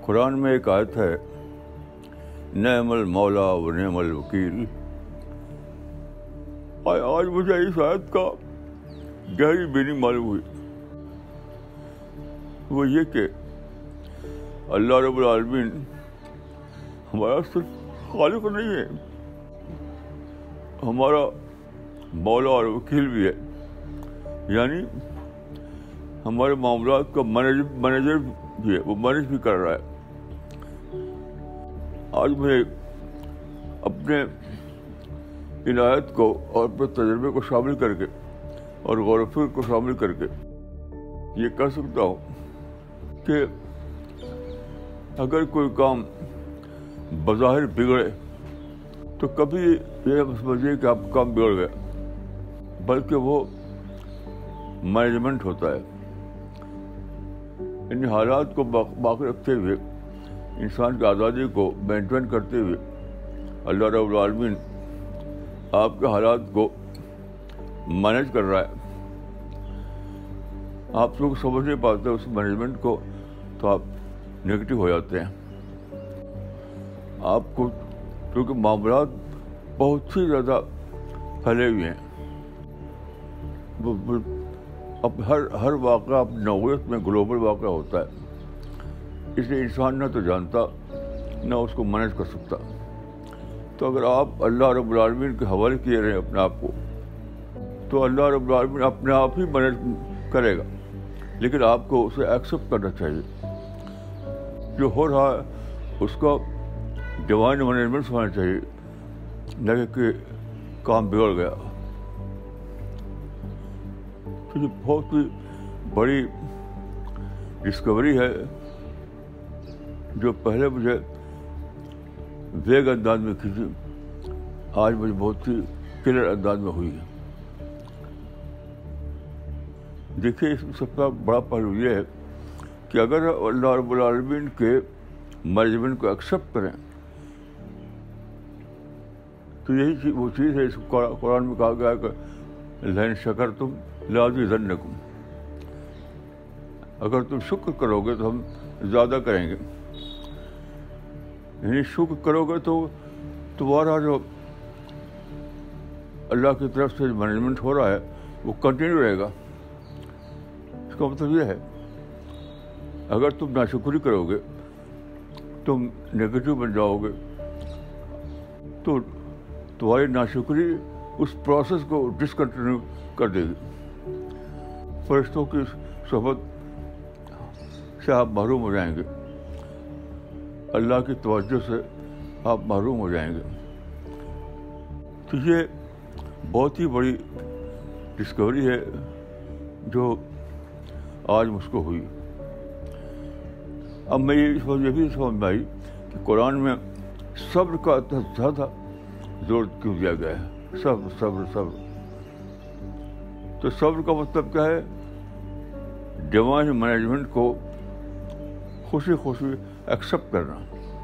قرآن میں ایک آیت ہے، نعم المولا و نعم الوکیل. آج مجھے اس آیت کا گہری میننگ معلوم ہوئی. وہ یہ کہ اللہ رب العالمین ہمارا صرف خالق نہیں ہے، ہمارا مولا اور وکیل بھی ہے. یعنی ہمارے معاملات کا مینیجر بھی ہے، وہ مینیج بھی کر رہا ہے. آج میں اپنے عنایت کو اور اپنے تجربے کو شامل کر کے اور غور و فکر کو شامل کر کے یہ کہہ سکتا ہوں کہ اگر کوئی کام بظاہر بگڑے تو کبھی یہ مت سمجھیے کہ آپ کا کام بگڑ گیا، بلکہ وہ مینجمنٹ ہوتا ہے. ان حالات کو باقی رکھتے ہوئے، انسان کی آزادی کو مینٹین کرتے ہوئے اللہ رب العالمین آپ کے حالات کو مینیج کر رہا ہے. آپ لوگ سمجھ نہیں پاتے اس مینجمنٹ کو، تو آپ نگیٹو ہو جاتے ہیں. آپ کو کیونکہ معاملات بہت ہی زیادہ پھیلے ہوئے ہیں. اب ہر واقعہ اپنی نوعیت میں گلوبل واقعہ ہوتا ہے، اس لیے انسان نہ تو جانتا نہ اس کو مینیج کر سکتا. تو اگر آپ اللہ رب العالمین کے حوالے کیے رہے اپنے آپ کو، تو اللہ رب العالمین اپنے آپ ہی مینیج کرے گا. لیکن آپ کو اسے ایکسیپٹ کرنا چاہیے. جو ہو رہا ہے اس کا ڈیوائن مینجمنٹ ہونا چاہیے، نہ کہ کام بگڑ گیا. تو یہ بہت ہی بڑی ڈسکوری ہے جو پہلے مجھے ویگ انداز میں کی تھی، آج مجھے بہت ہی کلیئر انداز میں ہوئی ہے. دیکھیے، اس سب کا بڑا پہلو یہ ہے کہ اگر اللہ رب العالمین کے مینجمنٹ کو ایکسیپٹ کریں تو یہی وہ چیز ہے. اس قرآن میں کہا گیا ہے کہ لئن شکرتم لأزیدنکم، اگر تم شکر کرو گے تو ہم زیادہ کریں گے. یعنی شکر کرو گے تو تمہارا جو اللہ کی طرف سے مینجمنٹ ہو رہا ہے وہ کنٹینیو رہے گا. اس کا مطلب یہ ہے اگر تم ناشکری کرو گے، تم نگیٹو بن جاؤ گے، تو تمہاری ناشکری اس پروسیس کو ڈسکنٹینیو کر دے گی. فرشتوں کی صحبت سے آپ محروم ہو جائیں گے، اللہ کی توجہ سے آپ محروم ہو جائیں گے. تو یہ بہت ہی بڑی ڈسکوری ہے جو آج مجھ کو ہوئی. اب میں یہ بھی سمجھ میں آئی کہ قرآن میں صبر کا زیادہ زور کیوں دیا گیا ہے. صبر صبر صبر. تو صبر کا مطلب کیا ہے؟ ڈیوائن مینجمنٹ کو خوشی خوشی ایکسیپٹ کرنا.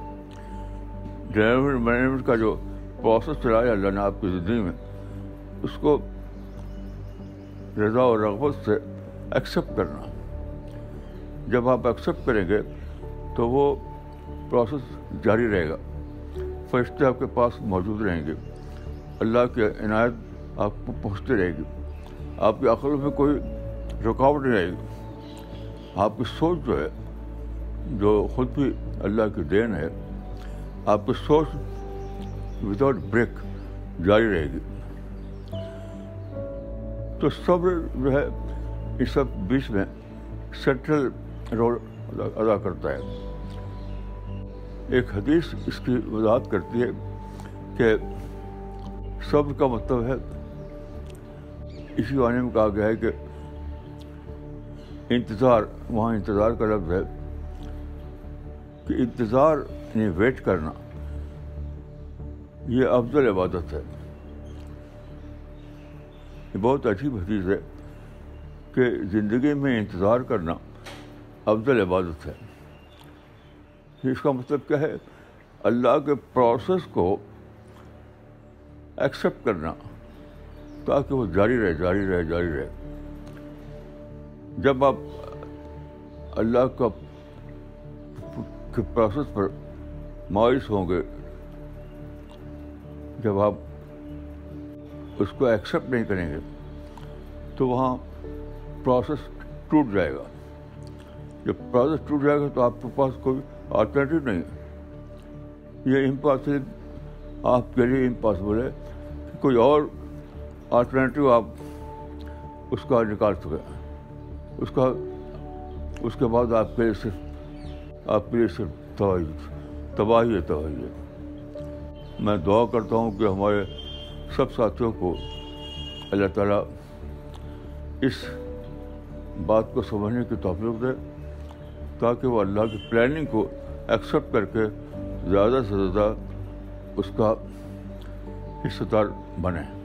ڈیوائن مینجمنٹ کا جو پروسیس چلایا اللہ نے آپ کی زندگی میں، اس کو رضا اور رغبت سے ایکسیپٹ کرنا. جب آپ ایکسیپٹ کریں گے تو وہ پروسیس جاری رہے گا. فرشتے آپ کے پاس موجود رہیں گے، اللہ کی عنایت آپ کو پہنچتی رہے گی. آپ کی عقل میں کوئی رکاوٹ نہیں رہے گی. آپ کی سوچ جو ہے، جو خود بھی اللہ کی دین ہے، آپ کی سوچ وداؤٹ بریک جاری رہے گی. تو صبر جو ہے اس سب بیچ میں سینٹرل رول ادا کرتا ہے. ایک حدیث اس کی وضاحت کرتی ہے کہ صبر کا مطلب ہے، اسی معنی میں کہا گیا ہے کہ انتظار، وہاں انتظار کا لفظ ہے کہ انتظار یعنی ویٹ کرنا، یہ افضل عبادت ہے. یہ بہت عجیب حدیث ہے کہ زندگی میں انتظار کرنا افضل عبادت ہے. اس کا مطلب کیا ہے؟ اللہ کے پروسیس کو ایکسیپٹ کرنا تاکہ وہ جاری رہے جاری رہے جاری رہے. جب آپ اللہ کا کے پروسیس پر مایوس ہوں گے، جب آپ اس کو ایکسیپٹ نہیں کریں گے تو وہاں پروسیس ٹوٹ جائے گا. جب پروسیس ٹوٹ جائے گا تو آپ کے پاس کوئی آلٹرنیٹیو نہیں ہے. یہ امپاسبل، آپ کے لیے امپاسبل ہے کہ کوئی اور آلٹرنیٹیو آپ اس کا نکال سکیں. اس کے بعد آپ کے لیے صرف تباہی ہے. میں دعا کرتا ہوں کہ ہمارے سب ساتھیوں کو اللہ تعالیٰ اس بات کو سمجھنے کی توفیق دے تاکہ وہ اللہ کی پلاننگ کو ایکسیپٹ کر کے زیادہ سے زیادہ اس کا حصہ دار بنیں.